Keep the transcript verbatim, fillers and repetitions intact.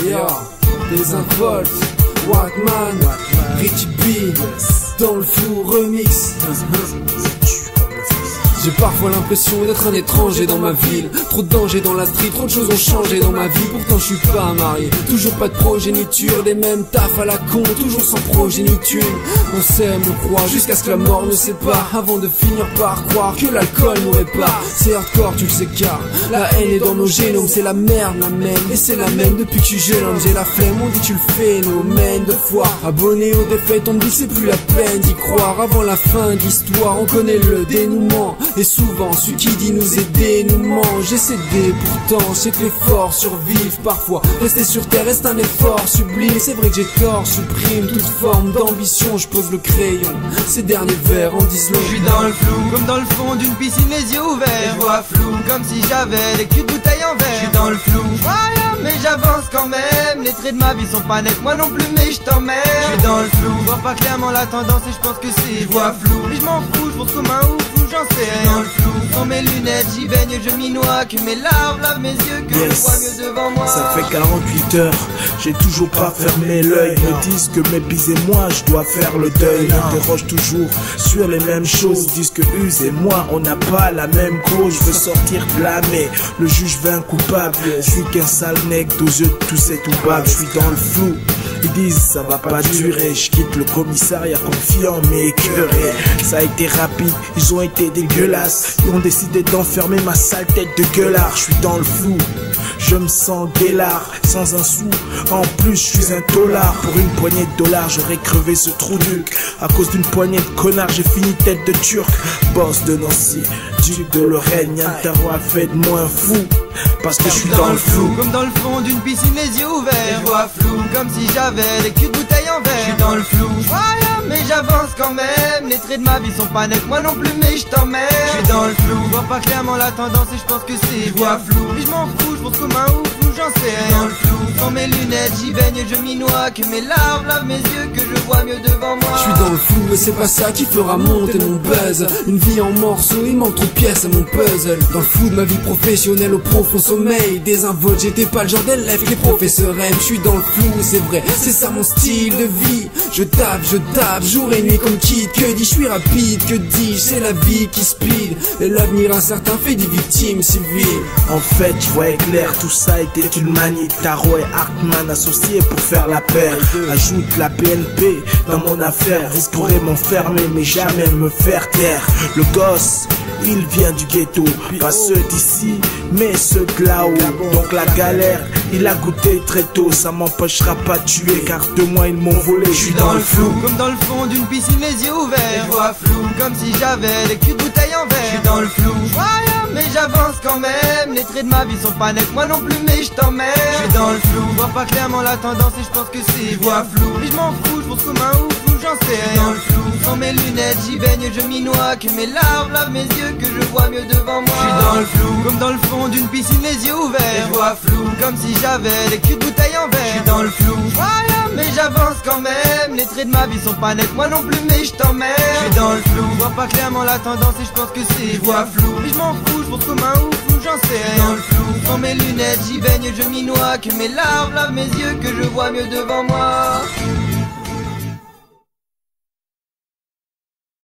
Yeah, des involts, Walkman, Richie B, dans le flou remix. J'ai parfois l'impression d'être un étranger dans ma ville. Trop de danger dans la street, trop de choses ont changé dans ma vie. Pourtant je suis pas marié, toujours pas de progéniture. Les mêmes tafs à la con, toujours sans progéniture. On s'aime, on croit, jusqu'à ce que la mort nous sépare, avant de finir par croire que l'alcool nous répare. C'est hardcore, tu le sais car la haine est dans nos génomes. C'est la merde, la même, et c'est la même depuis que je suis jeune homme. J'ai la flemme, on dit tu le phénomène de foi. Abonné aux défaites, on me dit c'est plus la peine d'y croire. Avant la fin de l'histoire, on connaît le dénouement. Et souvent, celui qui dit nous aider nous mange. J'ai cédé pourtant, je sais que les forts survivent parfois. Rester sur terre reste un effort sublime. C'est vrai que j'ai tort, supprime toute forme d'ambition. Je pose le crayon, ces derniers vers en disent long. Je suis dans le flou, comme dans le fond d'une piscine, les yeux ouverts. Je vois flou, comme si j'avais les culs de bouteille en verre. Je suis dans le flou, ouais, mais j'avance quand même. Les traits de ma vie sont pas nets, moi non plus, mais je t'emmerde. Je suis dans le flou, je vois pas clairement la tendance et je pense que c'est. Je vois flou, mais je m'en fous, je pense comme un ouf. J'en sais rien, dans le flou, sans mes lunettes, j'y baigne, je m'y noie. Que mes larmes lavent mes yeux, que yes. Je vois mieux devant moi. Ça fait quarante-huit heures, j'ai toujours pas fermé l'œil. Me disent que mes bis et moi, je dois faire le deuil. M'interroge toujours sur les mêmes choses. Disent que Use et moi, on n'a pas la même cause. Je veux sortir blâmé, le juge veut un coupable. Je suis qu'un sale nec aux yeux de tous ces toupables. Je suis dans le flou, ils disent ça va pas durer. Je quitte le commissariat confiant mais écœuré. Ça a été rapide, ils ont été dégueulasses. Ils ont décidé d'enfermer ma sale tête de gueulard. Je suis dans le flou, je me sens guélard, sans un sou. En plus je suis un tolard. Pour une poignée de dollars j'aurais crevé ce trou duc. À cause d'une poignée de connards j'ai fini tête de turc. Boss de Nancy, duc de Lorraine. Y'a un tarot a fait de moi un fou, parce que je suis dans le flou. Comme dans le fond d'une piscine, les yeux ouverts. Je vois flou, comme si j'avais les culs de bouteille en verre. Je suis dans le flou, ouais, mais j'avance quand même. Les traits de ma vie sont pas nets, moi non plus, mais je t'emmerde. Je suis dans le flou, je vois pas clairement la tendance et je pense que c'est. Je vois flou, mais je m'en fous, je pense comme un ouf, ou j'en sais rien. Dans le flou, sans mes lunettes, j'y baigne, je m'y noie. Que mes larmes lavent mes yeux, que je vois mieux devant moi. Je suis dans le flou, mais c'est pas ça qui fera monter mon buzz. Une vie en morceaux, il manque trop de pièces à mon puzzle. Dans le flou de ma vie professionnelle au profond sommeil. Désinvolte, j'étais pas le genre d'élève que les professeurs aiment. Je suis dans le flou, c'est vrai, c'est ça mon style de vie. Je tape, je tape, jour et nuit comme Kid. Que dis, je suis rapide, que dis-je, c'est la vie qui speed. Et l'avenir incertain fait des victimes civiles. En fait, je voyais clair, tout ça était une manie. Tarot et Hartman associés pour faire la paire. Ajoute la P N P dans mon affaire. Risquerait m'enfermer mais jamais me faire taire. Le gosse, il vient du ghetto, pas ceux d'ici, mais ceux de là-haut. Donc la galère, il a goûté très tôt. Ça m'empêchera pas de tuer, car de moi ils m'ont volé. Je suis dans le flou, comme dans le fond d'une piscine, les yeux ouverts. Je vois flou, comme si j'avais les culs de bouteille en verre. Je suis dans le flou, ouais, mais j'avance quand même. Les traits de ma vie sont pas nets, moi non plus, mais je t'emmerde. Je suis dans le flou, je vois pas clairement la tendance et je pense que c'est. Je vois flou, mais je m'en fous, je pense comme un ouf, ou j'en sais rien. Dans le flou, sans mes lunettes, j'y baigne, je m'y noie. Que mes larmes lavent mes yeux, que je vois mieux devant moi. Je suis dans le flou, comme dans le fond d'une piscine, les yeux ouverts. Je vois flou, comme si j'avais les culs de bouteille en verre. Je suis dans le flou, ouais, mais j'avance quand même. Les traits de ma vie sont pas nets, moi non plus, mais je t'emmerde. Je suis dans le flou, je vois pas clairement la tendance et je pense que c'est. Je vois flou, mais je m'en fous, je pense comme un ouf, ou j'en sais rien. Dans le flou, sans mes lunettes, j'y baigne, je m'y noie. Que mes larmes lavent mes yeux, que je vois mieux devant moi.